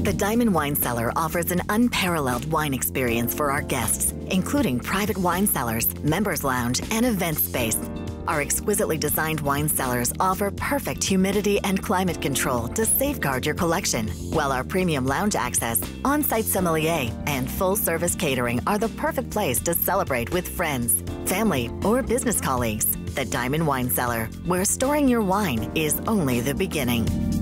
The Dymon Wine Cellar offers an unparalleled wine experience for our guests, including private wine cellars, members lounge, and event space. Our exquisitely designed wine cellars offer perfect humidity and climate control to safeguard your collection, while our premium lounge access, on-site sommelier, and full-service catering are the perfect place to celebrate with friends, family, or business colleagues. The Dymon Wine Cellar, where storing your wine is only the beginning.